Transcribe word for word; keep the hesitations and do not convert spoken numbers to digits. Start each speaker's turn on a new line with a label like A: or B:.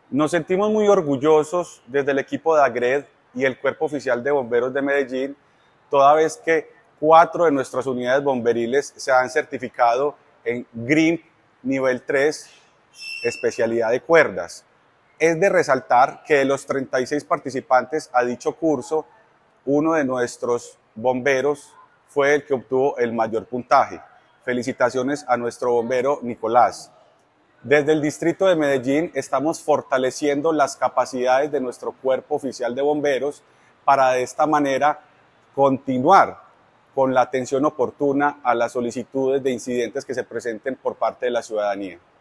A: Nos sentimos muy orgullosos desde el equipo de AGRED y el Cuerpo Oficial de Bomberos de Medellín, toda vez que cuatro de nuestras unidades bomberiles se han certificado en GREEN nivel tres, especialidad de cuerdas. Es de resaltar que de los treinta y seis participantes a dicho curso, uno de nuestros bomberos fue el que obtuvo el mayor puntaje. Felicitaciones a nuestro bombero Nicolás. Desde el Distrito de Medellín estamos fortaleciendo las capacidades de nuestro Cuerpo Oficial de Bomberos para de esta manera continuar con la atención oportuna a las solicitudes de incidentes que se presenten por parte de la ciudadanía.